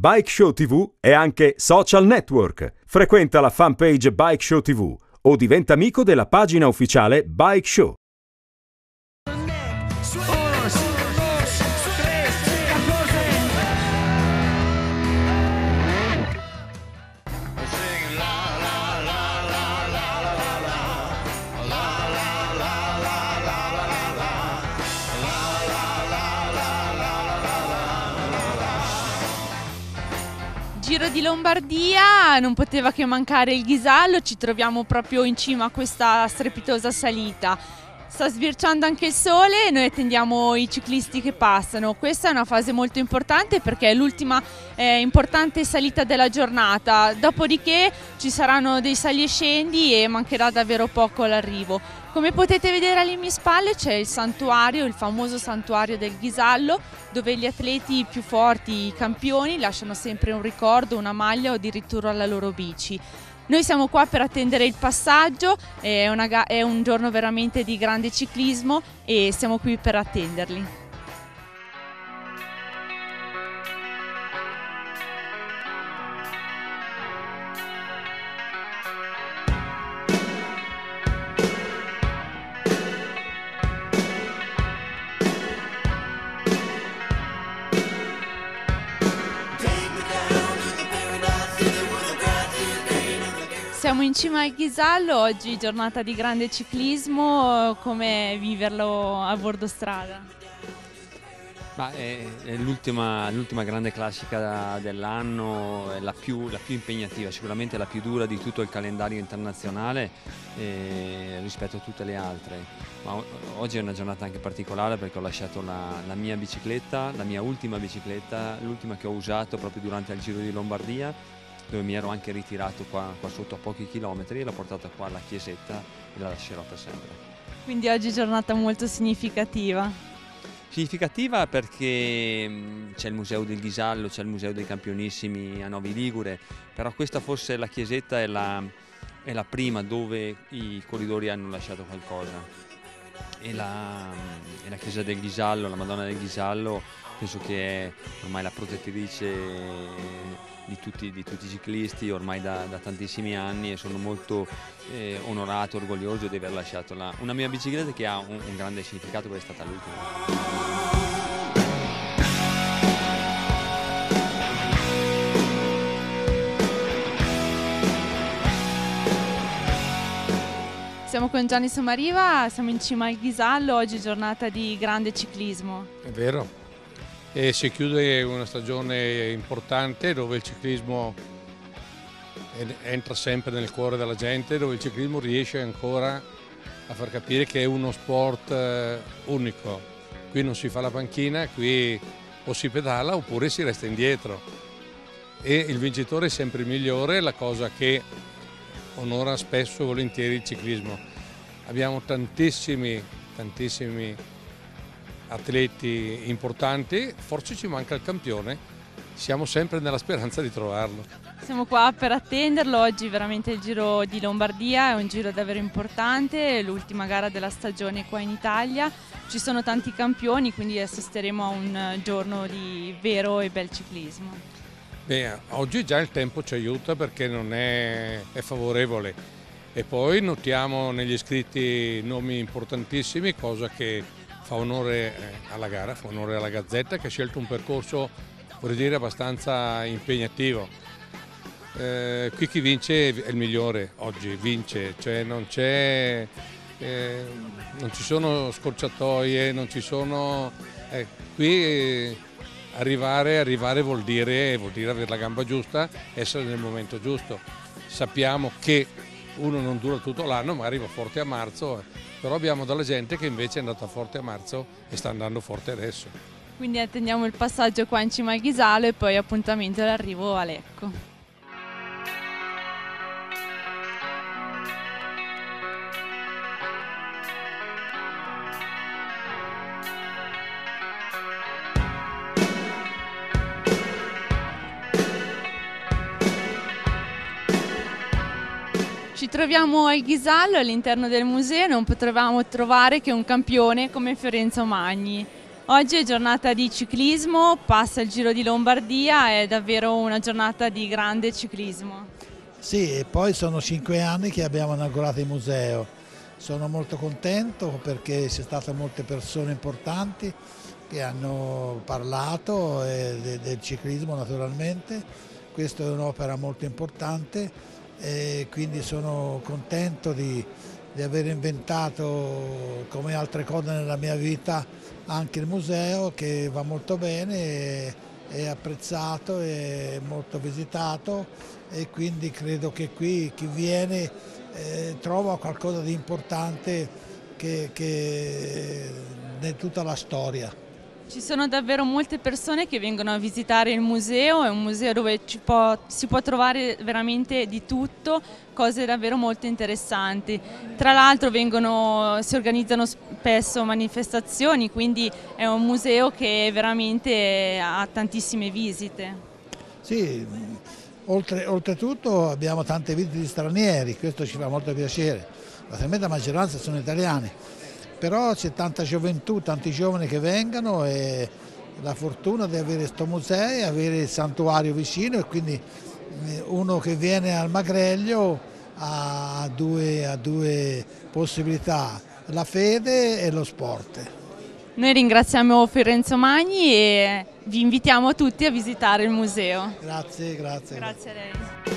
Bike Show TV è anche social network. Frequenta la fanpage Bike Show TV o diventa amico della pagina ufficiale Bike Show. Giro di Lombardia, non poteva che mancare il Ghisallo, ci troviamo proprio in cima a questa strepitosa salita. Sta sbirciando anche il sole e noi attendiamo i ciclisti che passano. Questa è una fase molto importante perché è l'ultima importante salita della giornata, dopodiché ci saranno dei sali e scendi e mancherà davvero poco all'arrivo. Come potete vedere alle mie spalle c'è il santuario, il famoso santuario del Ghisallo, dove gli atleti più forti, i campioni, lasciano sempre un ricordo, una maglia o addirittura la loro bici. Noi siamo qua per attendere il passaggio, è un giorno veramente di grande ciclismo e siamo qui per attenderli. Siamo in cima al Ghisallo, oggi giornata di grande ciclismo, come viverlo a bordo strada? È l'ultima grande classica dell'anno, è la più impegnativa, sicuramente la più dura di tutto il calendario internazionale rispetto a tutte le altre. Ma oggi è una giornata anche particolare perché ho lasciato la mia bicicletta, la mia ultima bicicletta, l'ultima che ho usato proprio durante il Giro di Lombardia, dove mi ero anche ritirato qua sotto a pochi chilometri, e l'ho portata qua alla chiesetta e la lascerò per sempre. Quindi oggi è giornata molto significativa. Significativa perché c'è il Museo del Ghisallo, c'è il Museo dei Campionissimi a Novi Ligure, però questa forse la chiesetta è la prima dove i corridori hanno lasciato qualcosa. E la chiesa del Ghisallo, la Madonna del Ghisallo, penso che è ormai la protettrice di tutti i ciclisti ormai da tantissimi anni, e sono molto onorato, orgoglioso di aver lasciato una mia bicicletta che ha un grande significato, perché è stata l'ultima. Siamo con Gianni Sommariva, siamo in cima al Ghisallo, oggi giornata di grande ciclismo. È vero, e si chiude una stagione importante dove il ciclismo entra sempre nel cuore della gente, dove il ciclismo riesce ancora a far capire che è uno sport unico. Qui non si fa la panchina, qui o si pedala oppure si resta indietro, e il vincitore è sempre il migliore, la cosa che onora spesso e volentieri il ciclismo. Abbiamo tantissimi atleti importanti, forse ci manca il campione, siamo sempre nella speranza di trovarlo. Siamo qua per attenderlo, oggi veramente il Giro di Lombardia è un giro davvero importante, è l'ultima gara della stagione qua in Italia, ci sono tanti campioni, quindi assisteremo a un giorno di vero e bel ciclismo. Oggi già il tempo ci aiuta perché non è favorevole, e poi notiamo negli iscritti nomi importantissimi, cosa che fa onore alla gara, fa onore alla Gazzetta, che ha scelto un percorso, vorrei dire, abbastanza impegnativo. Qui chi vince è il migliore, oggi vince, cioè non ci sono scorciatoie, non ci sono... qui arrivare vuol dire avere la gamba giusta, essere nel momento giusto. Sappiamo che uno non dura tutto l'anno, ma arriva forte a marzo, però abbiamo della gente che invece è andata forte a marzo e sta andando forte adesso. Quindi attendiamo il passaggio qua in cima al Ghisallo e poi appuntamento all'arrivo a Lecco. Ci troviamo al Ghisallo, all'interno del museo, non potevamo trovare che un campione come Fiorenzo Magni. Oggi è giornata di ciclismo, passa il Giro di Lombardia, è davvero una giornata di grande ciclismo. Sì, e poi sono 5 anni che abbiamo inaugurato il museo. Sono molto contento perché ci sono state molte persone importanti che hanno parlato del ciclismo naturalmente. Questa è un'opera molto importante e quindi sono contento di aver inventato, come altre cose nella mia vita, anche il museo, che va molto bene, è apprezzato, è molto visitato, e quindi credo che qui chi viene trova qualcosa di importante che in tutta la storia. Ci sono davvero molte persone che vengono a visitare il museo, è un museo dove si può trovare veramente di tutto, cose davvero molto interessanti. Tra l'altro si organizzano spesso manifestazioni, quindi è un museo che veramente ha tantissime visite. Sì, oltretutto abbiamo tante visite di stranieri, questo ci fa molto piacere, la tremenda maggioranza sono italiani. Però c'è tanta gioventù, tanti giovani che vengono, e la fortuna di avere questo museo, avere il santuario vicino, e quindi uno che viene al Magreglio ha due possibilità, la fede e lo sport. Noi ringraziamo Fiorenzo Magni e vi invitiamo tutti a visitare il museo. Grazie. Grazie a lei.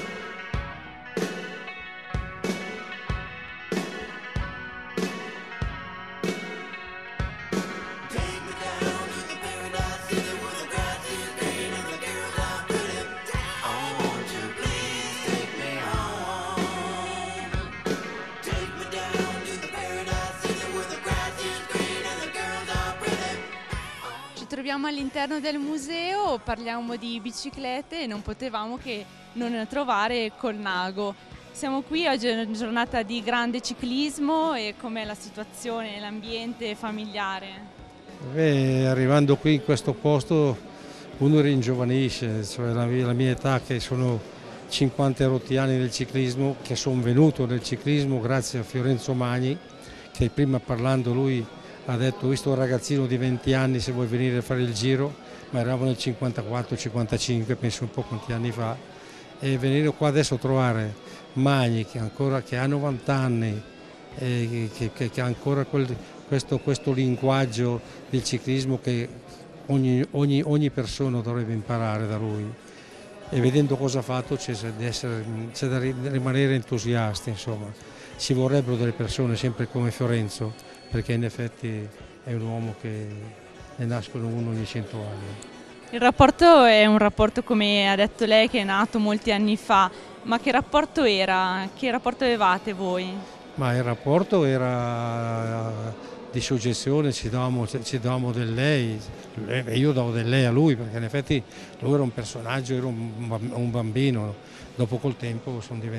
Ci troviamo all'interno del museo, parliamo di biciclette e non potevamo che non trovare Colnago. Siamo qui, oggi è una giornata di grande ciclismo, e com'è la situazione, l'ambiente familiare? Arrivando qui in questo posto uno ringiovanisce, cioè la mia età, che sono 50 rotti anni del ciclismo, che sono venuto nel ciclismo grazie a Fiorenzo Magni, che prima parlando lui ha detto: visto un ragazzino di 20 anni, se vuoi venire a fare il giro, ma eravamo nel 54-55, penso un po' quanti anni fa, e venire qua adesso a trovare Magni che ha 90 anni e che ha ancora questo linguaggio del ciclismo che ogni persona dovrebbe imparare da lui, e vedendo cosa ha fatto c'è da rimanere entusiasti, insomma. Ci vorrebbero delle persone sempre come Fiorenzo, perché in effetti è un uomo che ne nascono uno ogni 100 anni. Il rapporto è un rapporto, come ha detto lei, che è nato molti anni fa, ma che rapporto era? Che rapporto avevate voi? Ma il rapporto era di soggezione, ci davamo del lei, e io davo del lei a lui, perché in effetti lui era un personaggio, era un bambino. Dopo col tempo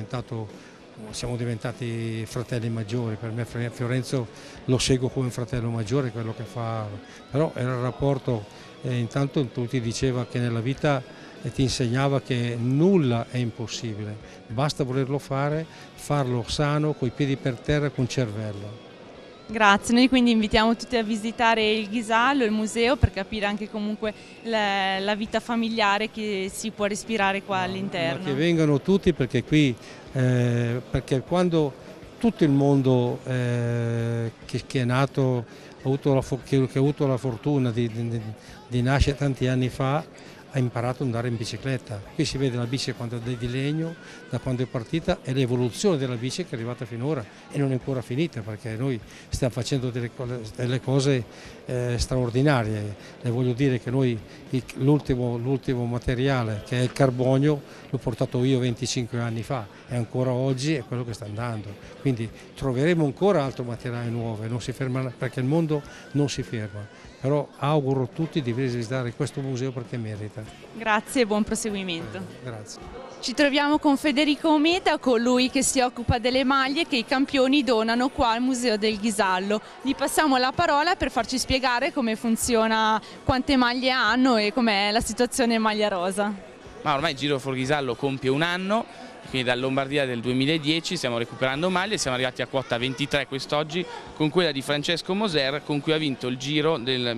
siamo diventati fratelli maggiori. Per me Fiorenzo lo seguo come un fratello maggiore, quello che fa, però era il rapporto, intanto tu ti diceva che nella vita ti insegnava che nulla è impossibile, basta volerlo fare, farlo sano, coi piedi per terra, con cervello. Grazie, noi quindi invitiamo tutti a visitare il Ghisallo, il museo, per capire anche comunque la vita familiare che si può respirare qua all'interno. Che vengano tutti, perché qui, perché quando tutto il mondo che è nato, che ha avuto la fortuna di nascere tanti anni fa, ha imparato ad andare in bicicletta. Qui si vede la bici quando è di legno, da quando è partita, e l'evoluzione della bici che è arrivata finora e non è ancora finita, perché noi stiamo facendo delle cose straordinarie. Le voglio dire che noi l'ultimo materiale, che è il carbonio, l'ho portato io 25 anni fa, e ancora oggi è quello che sta andando. Quindi troveremo ancora altro materiale nuovo, non si ferma, perché il mondo non si ferma. Però auguro a tutti di visitare questo museo perché merita. Grazie e buon proseguimento. Grazie. Ci troviamo con Federico Ometa, colui che si occupa delle maglie che i campioni donano qua al Museo del Ghisallo. Gli passiamo la parola per farci spiegare come funziona, quante maglie hanno e com'è la situazione maglia rosa. ma ormai il Giro Forghisallo compie un anno, quindi dal Lombardia del 2010 stiamo recuperando maglie, siamo arrivati a quota 23 quest'oggi con quella di Francesco Moser, con cui ha vinto il Giro del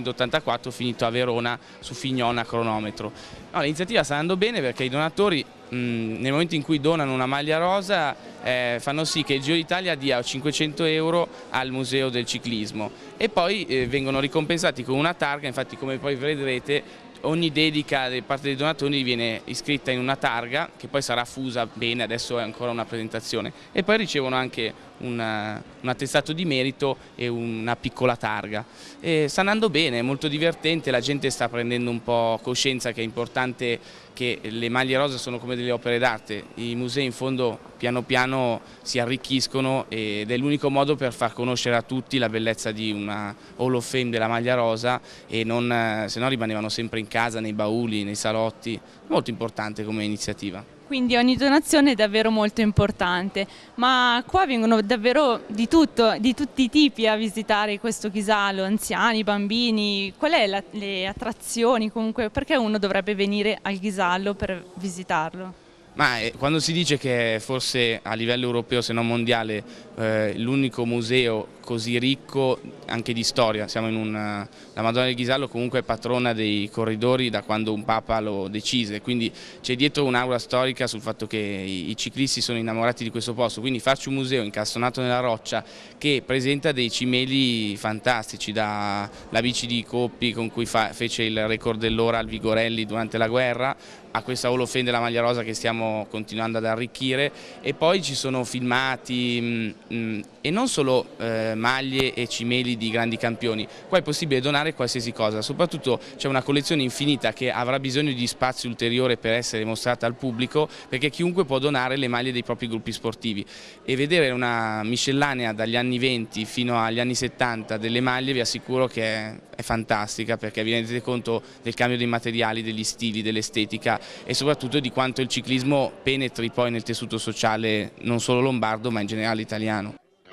1984 finito a Verona su Fignon a cronometro. No, l'iniziativa sta andando bene perché i donatori nel momento in cui donano una maglia rosa fanno sì che il Giro d'Italia dia 500 euro al Museo del Ciclismo e poi vengono ricompensati con una targa. Infatti, come poi vedrete, ogni dedica da parte dei donatori viene iscritta in una targa che poi sarà fusa bene, adesso è ancora una presentazione, e poi ricevono anche un attestato di merito e una piccola targa. E sta andando bene, è molto divertente, la gente sta prendendo un po' coscienza che è importante, che le maglie rosa sono come delle opere d'arte, i musei in fondo piano piano si arricchiscono ed è l'unico modo per far conoscere a tutti la bellezza di una Hall of Fame della maglia rosa, e non, se no rimanevano sempre in casa, nei bauli, nei salotti. Molto importante come iniziativa. Quindi ogni donazione è davvero molto importante, ma qua vengono davvero di tutto, di tutti i tipi a visitare questo Ghisallo, anziani, bambini. Qual è le attrazioni comunque? Perché uno dovrebbe venire al Ghisallo per visitarlo? Ma quando si dice che forse a livello europeo, se non mondiale, l'unico museo così ricco anche di storia, siamo in la Madonna del Ghisallo comunque è patrona dei corridori da quando un papa lo decise, quindi c'è dietro un'aura storica sul fatto che i ciclisti sono innamorati di questo posto, quindi farci un museo incastonato nella roccia che presenta dei cimeli fantastici, dalla bici di Coppi con cui fece il record dell'ora al Vigorelli durante la guerra, a questa Hall of Fame della maglia rosa che stiamo continuando ad arricchire, e poi ci sono filmati e non solo maglie e cimeli di grandi campioni, qua è possibile donare qualsiasi cosa, soprattutto c'è una collezione infinita che avrà bisogno di spazio ulteriore per essere mostrata al pubblico, perché chiunque può donare le maglie dei propri gruppi sportivi, e vedere una miscellanea dagli anni 20 fino agli anni 70 delle maglie vi assicuro che è fantastica, perché vi rendete conto del cambio dei materiali, degli stili, dell'estetica e soprattutto di quanto il ciclismo penetri poi nel tessuto sociale non solo lombardo ma in generale italiano.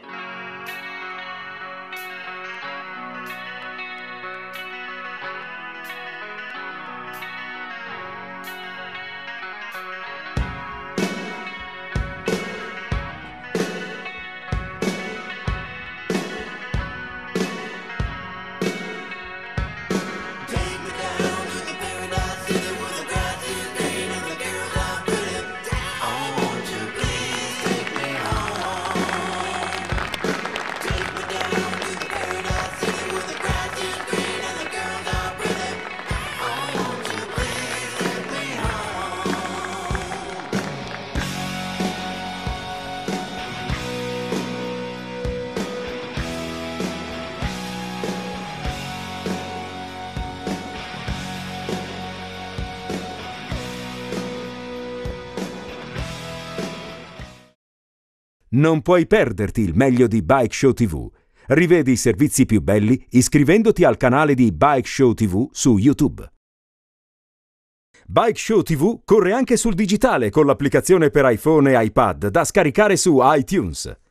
Non puoi perderti il meglio di Bike Show TV. Rivedi i servizi più belli iscrivendoti al canale di Bike Show TV su YouTube. Bike Show TV corre anche sul digitale con l'applicazione per iPhone e iPad da scaricare su iTunes.